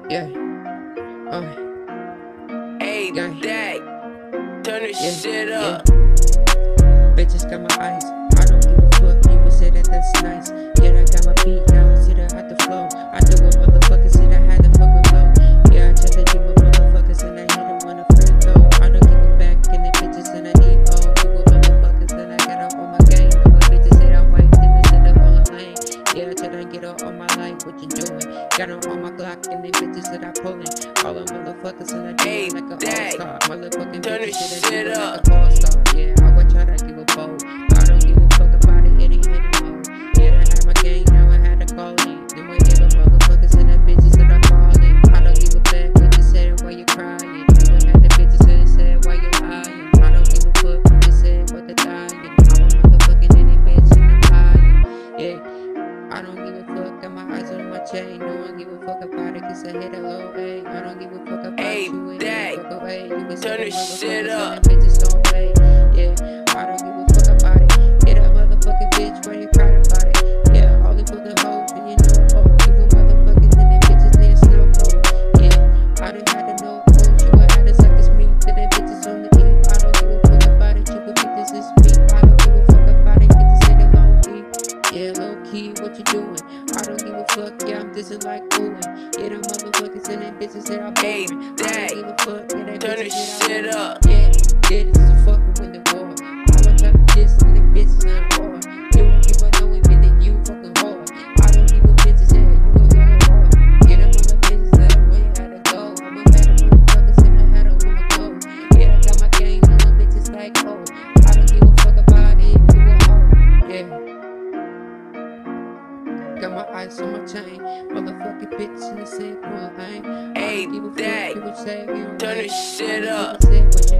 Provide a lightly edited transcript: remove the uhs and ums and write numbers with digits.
Yeah. Hey, Yeah. Dag, turn this Yeah. shit Yeah. up. Bitches got my eyes. I don't give a fuck. You would say that that's nice. Yeah, I got my beat now. See that hot the flow. I do what motherfuckers see that had the fucking flow. Yeah, I try to keep my motherfuckers and I hit them when I'm free throw. I don't give a back and they bitches and I need all. You with motherfuckers and I got her on my game. You with bitches say I'm white, then they set up on the lane. Yeah, I try to get her on my line. What you doing? Got her on my Glock and they bitches that I pulling. All them motherfuckers and I do Hey, it like a Dag, all-star. Motherfucking turn bitches this that I do shit it up. like a all-star. Yeah, I would try to give a boat. I don't give a fuck about it, it ain't hitting mode. Yeah, I had my gang, now I had to call in. Then we hit the motherfuckers and the bitches that I falling. I don't give a fuck what you said, why you crying. Then we had the bitches that said, why you lying. I don't give a fuck what you said, what they dying. I'm a motherfucking any bitch and I'm lying. Yeah, I don't give a fuck, got my eyes on my chain. No one give a fuck about it, cause I hit a low A. I don't give a fuck about Hey, you and Dag, you fuck away. You can say turn the this shit motherfuckers up. and the bitches don't play. Yeah, I don't give a fuck about it. Hit a motherfucking bitch when you cried about it. Yeah, all the fucking hoes and you know oh, you a motherfucking and them bitches need a snow cold. Yeah, I done had to know oh, you would have to suck this meat to them bitches on the eve. I don't give a fuck about it, you could beat this is me. I don't give a fuck about it, get this in the long key. Yeah, low key, what you doing? I don't give a fuck, yeah, I'm dissing like Owen. Yeah, them motherfuckers and them bitches that I'm Hey, boring. I Dag, don't give a fuck, yeah, them turn bitches this that I shit want. up. Yeah, yeah, this is a fucking win the war. I would try to diss and them bitches and I'm hard. You won't give a no even then you fucking hard. I don't give a bitches, yeah, you gon' get a hard. Yeah, them other bitches that way you had to go. I'm a better motherfuckers and I had to wanna go. Yeah, I got my gang on them bitches like oh. I don't give a fuck about it, you a hoe. Yeah. Got my eyes on my chain, motherfucking bitch in the same corner lane. I Hey, don't give a fuck, Dag, you would say you don't turn like. this I shit don't up. give a shit what you